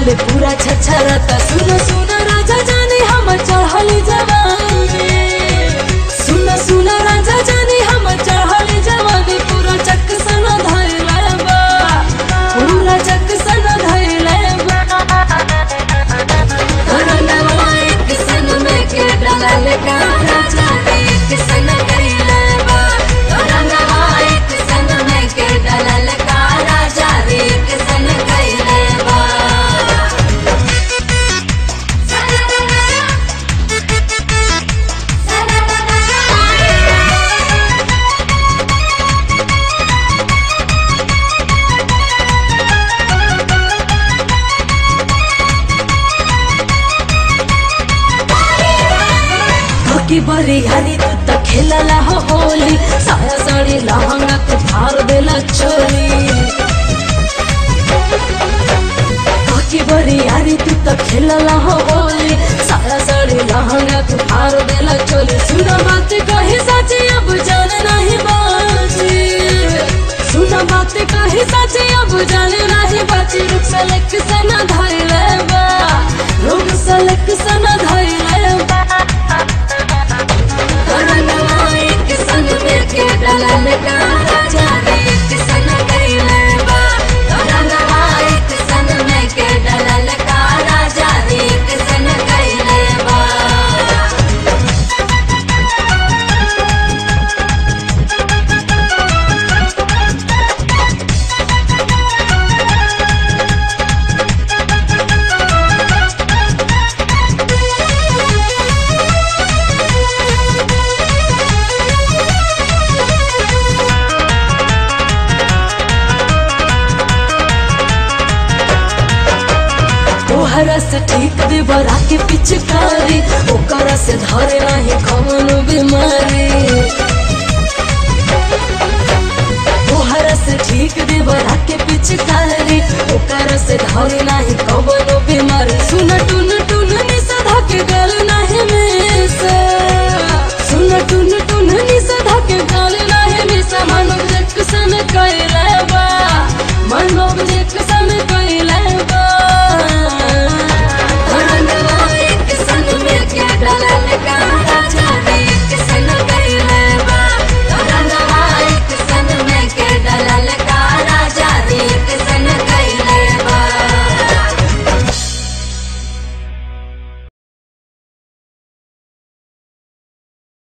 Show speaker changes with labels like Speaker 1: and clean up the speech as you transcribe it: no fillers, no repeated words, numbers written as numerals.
Speaker 1: डाले पूरा छछरता। सुनो सुनो राजा जाने हम चढ़ली जवानी, सुनो सुनो राजा जाने हम चढ़ली जवानी। पूरा चक सन धैले बा, पूरा चक सन धैले बा। रंगवा एक सन में के डालल का राजा एक सन कैले बा। रंगवा एक सन में के डालल का राजा एक सन कैले बा। की बरी यानी तू तो खेलला हो होली, साया साड़ी लहंगा तू फाड़ देला चोली। की बरी यानी तू तो खेलला हो होली, साया साड़ी लहंगा तू फाड़ देला चोली। सुना बात कही सच्ची अब जान नहीं बाजी, सुना बात कही सच्ची अब जान नहीं बाजी। रुक सलक सना धैले बा, रुक सलक सना धैले बा। रंगवा एक सन में के डालल का राजा एक सन कैले बा। रंगवा एक सन में के डालल का राजा एक सन कैले बा। तोहरा से ठीक देवरा के पिचकारी, ओकरा से धरे नहीं कौनो बीमारी। तोहरा से ठीक देवरा के पिचकारी, ओकरा से धरे नहीं